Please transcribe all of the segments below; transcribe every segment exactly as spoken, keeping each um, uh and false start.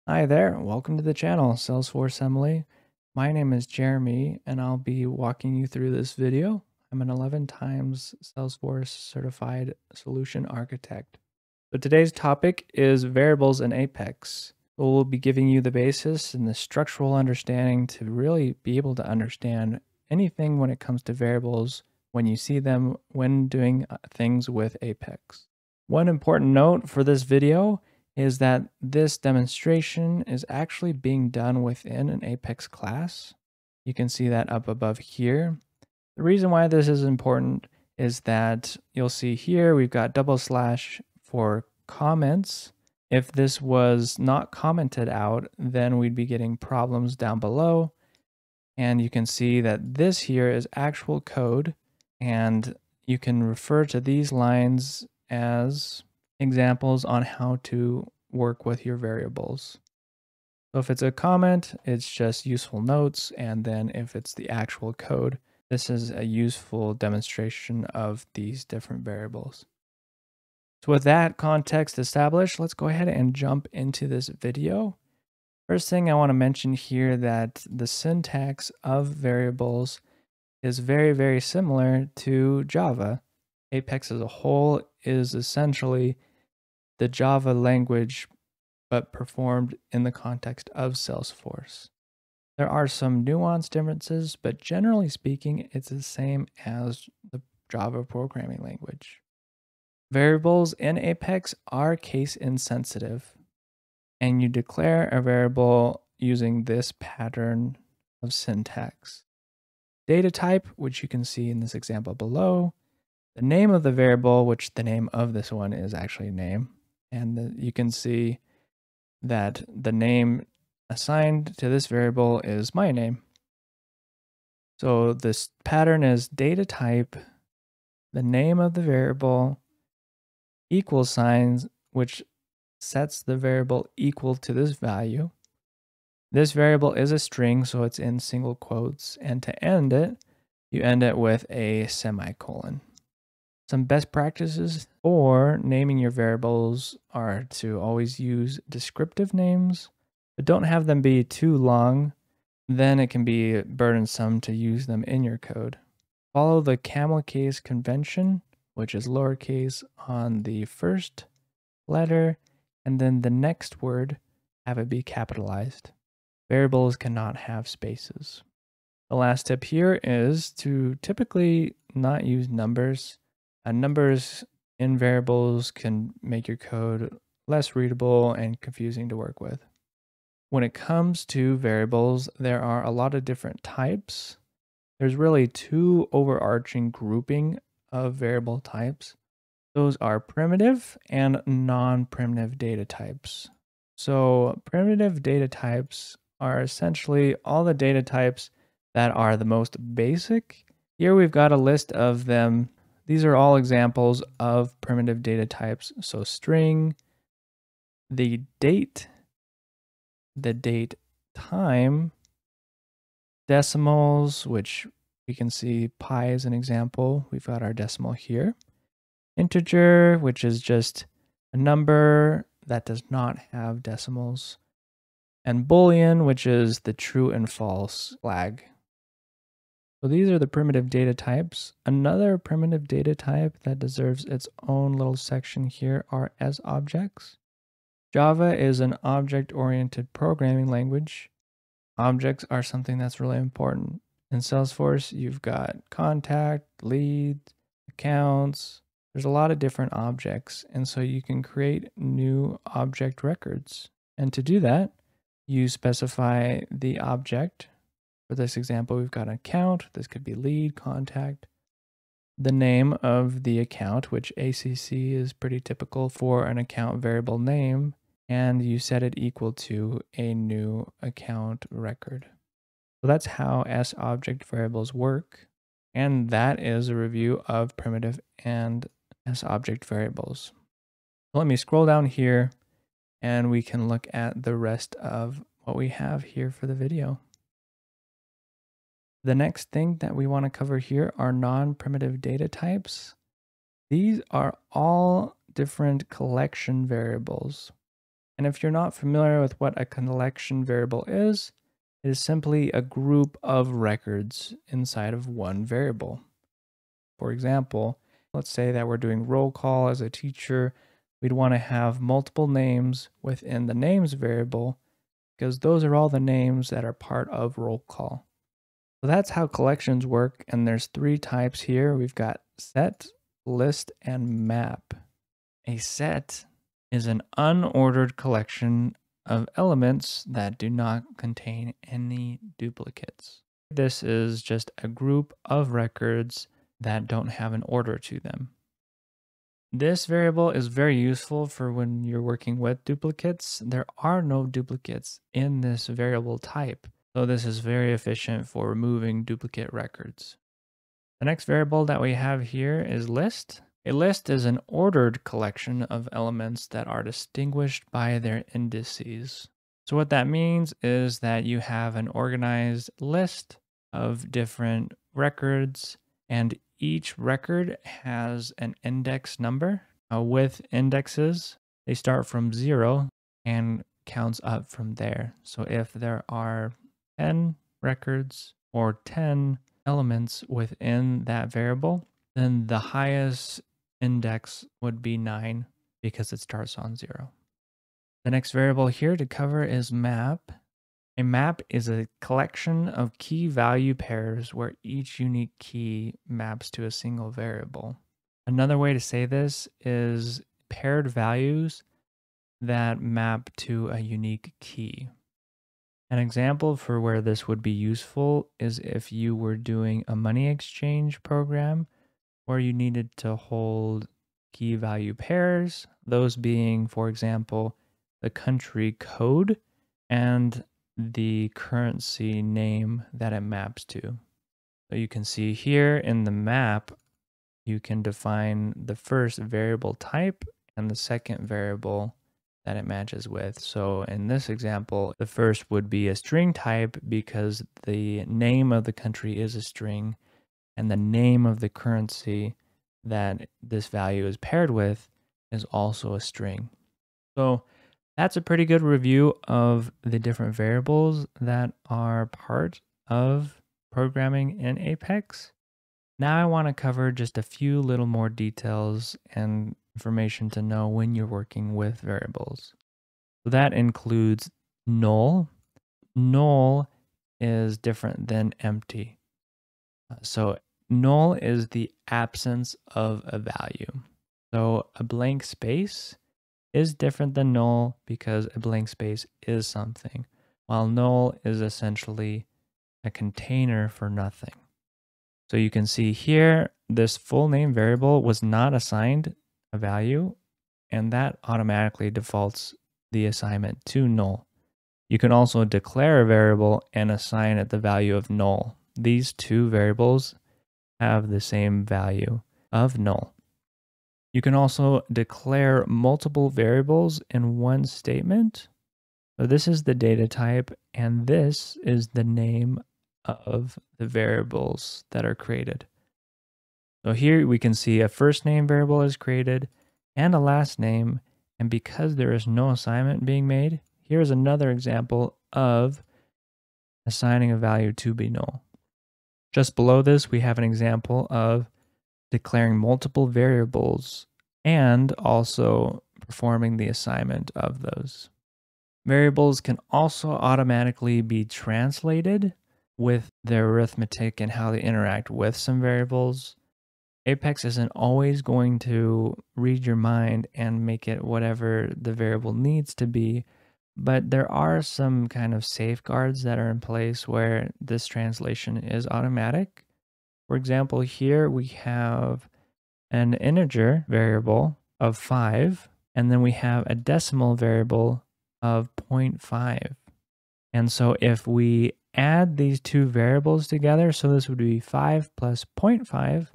Hi there, welcome to the channel, Salesforce Emily. My name is Jeremy, and I'll be walking you through this video. I'm an eleven times Salesforce certified solution architect. So today's topic is variables in Apex. So we'll be giving you the basis and the structural understanding to really be able to understand anything when it comes to variables when you see them when doing uh, things with Apex. One important note for this video is that this demonstration is actually being done within an Apex class. You can see that up above here. The reason why this is important is that you'll see here we've got double slash for comments. If this was not commented out, then we'd be getting problems down below. And you can see that this here is actual code, and you can refer to these lines as examples on how to work with your variables. So if it's a comment, it's just useful notes. And then if it's the actual code, this is a useful demonstration of these different variables. So with that context established, let's go ahead and jump into this video. First thing I want to mention here that the syntax of variables is very, very similar to Java. Apex as a whole is essentially the Java language, but performed in the context of Salesforce. There are some nuanced differences, but generally speaking, it's the same as the Java programming language. Variables in Apex are case insensitive, and you declare a variable using this pattern of syntax. Data type, which you can see in this example below, the name of the variable, which the name of this one is actually name, and the, you can see that the name assigned to this variable is my name. So this pattern is data type, the name of the variable, equal signs, which sets the variable equal to this value. This variable is a string, so it's in single quotes, and to end it, you end it with a semicolon. Some best practices for naming your variables are to always use descriptive names, but don't have them be too long. Then it can be burdensome to use them in your code. Follow the camel case convention, which is lowercase on the first letter, and then the next word, have it be capitalized. Variables cannot have spaces. The last tip here is to typically not use numbers. Uh, numbers in variables can make your code less readable and confusing to work with. When it comes to variables, there are a lot of different types. There's really two overarching grouping of variable types. Those are primitive and non-primitive data types. So primitive data types are essentially all the data types that are the most basic. Here we've got a list of them. These are all examples of primitive data types. So string, the date, the date time, decimals, which we can see pi as an example. We've got our decimal here. Integer, which is just a number that does not have decimals. And Boolean, which is the true and false flag. So these are the primitive data types. Another primitive data type that deserves its own little section here are as objects. Java is an object-oriented programming language. Objects are something that's really important. In Salesforce, you've got contact, leads, accounts. There's a lot of different objects, and so you can create new object records. And to do that, you specify the object. For this example, we've got an account. This could be lead, contact, the name of the account, which A C C is pretty typical for an account variable name, and you set it equal to a new account record. So that's how S object variables work, and that is a review of primitive and S object variables. So let me scroll down here, and we can look at the rest of what we have here for the video. The next thing that we want to cover here are non-primitive data types. These are all different collection variables. And if you're not familiar with what a collection variable is, it is simply a group of records inside of one variable. For example, let's say that we're doing roll call as a teacher. We'd want to have multiple names within the names variable because those are all the names that are part of roll call. So that's how collections work, and there's three types here. We've got set, list, and map. A set is an unordered collection of elements that do not contain any duplicates. This is just a group of records that don't have an order to them. This variable is very useful for when you're working with duplicates. There are no duplicates in this variable type, so this is very efficient for removing duplicate records. The next variable that we have here is list. A list is an ordered collection of elements that are distinguished by their indices. So what that means is that you have an organized list of different records, and each record has an index number. Uh, with indexes, they start from zero and counts up from there. So if there are ten records or ten elements within that variable, then the highest index would be nine because it starts on zero. The next variable here to cover is map. A map is a collection of key value pairs where each unique key maps to a single variable. Another way to say this is paired values that map to a unique key. An example for where this would be useful is if you were doing a money exchange program where you needed to hold key value pairs, those being, for example, the country code and the currency name that it maps to. So you can see here in the map, you can define the first variable type and the second variable that it matches with. So in this example, the first would be a string type because the name of the country is a string and the name of the currency that this value is paired with is also a string. So that's a pretty good review of the different variables that are part of programming in Apex. Now I want to cover just a few little more details and information to know when you're working with variables. So that includes null. Null is different than empty. So null is the absence of a value. So a blank space is different than null because a blank space is something, while null is essentially a container for nothing. So you can see here, this full name variable was not assigned a value, and that automatically defaults the assignment to null. You can also declare a variable and assign it the value of null. These two variables have the same value of null. You can also declare multiple variables in one statement. So this is the data type, and this is the name of the variables that are created. So here we can see a first name variable is created and a last name, and because there is no assignment being made, here's another example of assigning a value to be null. Just below this, we have an example of declaring multiple variables and also performing the assignment of those. Variables can also automatically be translated with their arithmetic and how they interact with some variables. Apex isn't always going to read your mind and make it whatever the variable needs to be, but there are some kind of safeguards that are in place where this translation is automatic. For example, here we have an integer variable of five, and then we have a decimal variable of zero point five. And so if we add these two variables together, so this would be five plus zero point five,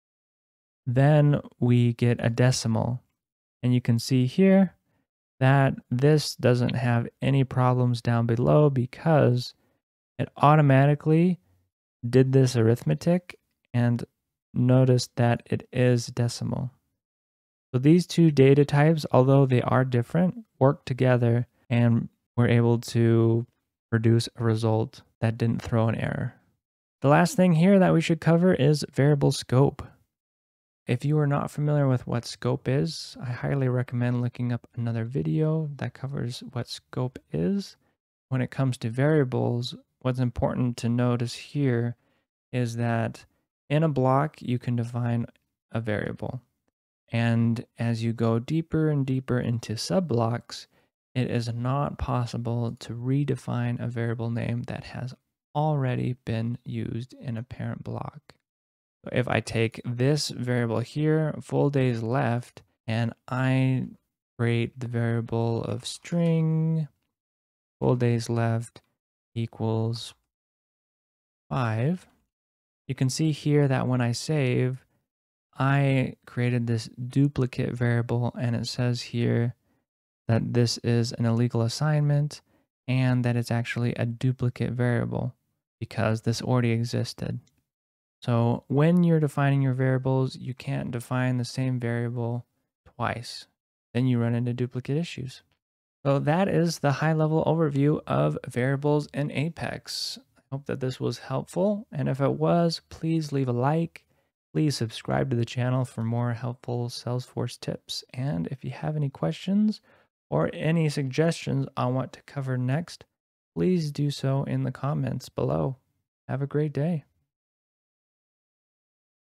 then we get a decimal. And you can see here that this doesn't have any problems down below because it automatically did this arithmetic and noticed that it is decimal. So these two data types, although they are different, work together and we're able to produce a result that didn't throw an error. The last thing here that we should cover is variable scope. If you are not familiar with what scope is, I highly recommend looking up another video that covers what scope is. When it comes to variables, what's important to notice here is that in a block, you can define a variable. And as you go deeper and deeper into subblocks, it is not possible to redefine a variable name that has already been used in a parent block. So if I take this variable here, full days left, and I create the variable of string full days left equals five, you can see here that when I save, I created this duplicate variable, and it says here that this is an illegal assignment and that it's actually a duplicate variable because this already existed. So when you're defining your variables, you can't define the same variable twice. Then you run into duplicate issues. So that is the high-level overview of variables in Apex. I hope that this was helpful, and if it was, please leave a like. Please subscribe to the channel for more helpful Salesforce tips, and if you have any questions or any suggestions on what to cover next, please do so in the comments below. Have a great day.